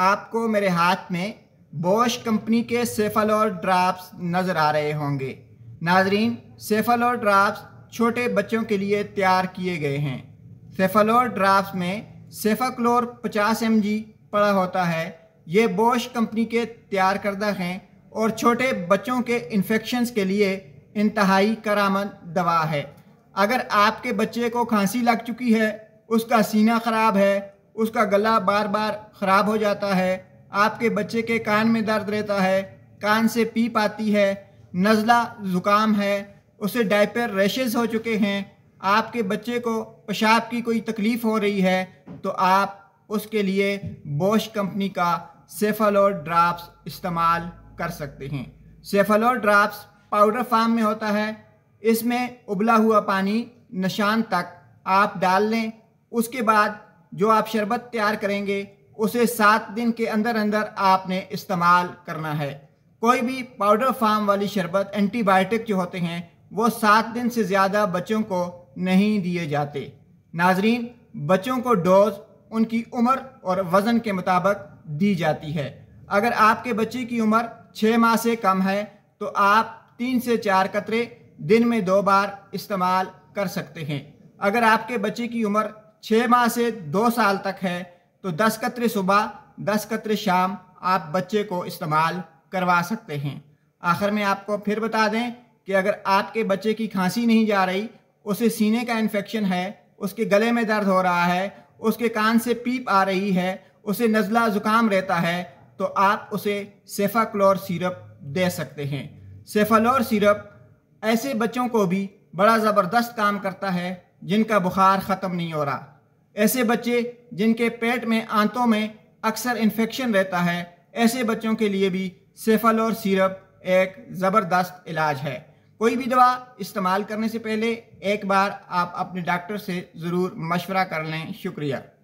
आपको मेरे हाथ में बॉश कंपनी के सेफालोर ड्रॉप्स नज़र आ रहे होंगे। नाजरीन, सेफालोर ड्रॉप्स छोटे बच्चों के लिए तैयार किए गए हैं। सेफालोर ड्रॉप्स में सेफाक्लोर 50 mg पड़ा होता है। ये बॉश कंपनी के तैयार करदा हैं और छोटे बच्चों के इन्फेक्शंस के लिए इंतहाई करामद दवा है। अगर आपके बच्चे को खांसी लग चुकी है, उसका सीना ख़राब है, उसका गला बार बार ख़राब हो जाता है, आपके बच्चे के कान में दर्द रहता है, कान से पीप आती है, नज़ला ज़ुकाम है, उसे डायपर रैशेस हो चुके हैं, आपके बच्चे को पेशाब की कोई तकलीफ़ हो रही है, तो आप उसके लिए बॉश कंपनी का सेफालोर ड्रॉप्स इस्तेमाल कर सकते हैं। सेफालोर ड्रॉप्स पाउडर फार्म में होता है। इसमें उबला हुआ पानी निशान तक आप डाल लें। उसके बाद जो आप शरबत तैयार करेंगे उसे 7 दिन के अंदर अंदर आपने इस्तेमाल करना है। कोई भी पाउडर फार्म वाली शरबत, एंटीबायोटिक जो होते हैं, वो 7 दिन से ज़्यादा बच्चों को नहीं दिए जाते। नाजरीन, बच्चों को डोज उनकी उम्र और वज़न के मुताबिक दी जाती है। अगर आपके बच्चे की उम्र 6 माह से कम है तो आप 3 से 4 कतरे दिन में 2 बार इस्तेमाल कर सकते हैं। अगर आपके बच्चे की उम्र 6 माह से 2 साल तक है तो 10 कतरे सुबह, 10 कतरे शाम आप बच्चे को इस्तेमाल करवा सकते हैं। आखिर में आपको फिर बता दें कि अगर आपके बच्चे की खांसी नहीं जा रही, उसे सीने का इन्फेक्शन है, उसके गले में दर्द हो रहा है, उसके कान से पीप आ रही है, उसे नज़ला ज़ुकाम रहता है, तो आप उसे सेफाक्लोर सिरप दे सकते हैं। सेफालोर सिरप ऐसे बच्चों को भी बड़ा ज़बरदस्त काम करता है जिनका बुखार ख़त्म नहीं हो रहा। ऐसे बच्चे जिनके पेट में, आंतों में अक्सर इन्फेक्शन रहता है, ऐसे बच्चों के लिए भी सेफालोर सिरप एक ज़बरदस्त इलाज है। कोई भी दवा इस्तेमाल करने से पहले एक बार आप अपने डॉक्टर से ज़रूर मशवरा कर लें। शुक्रिया।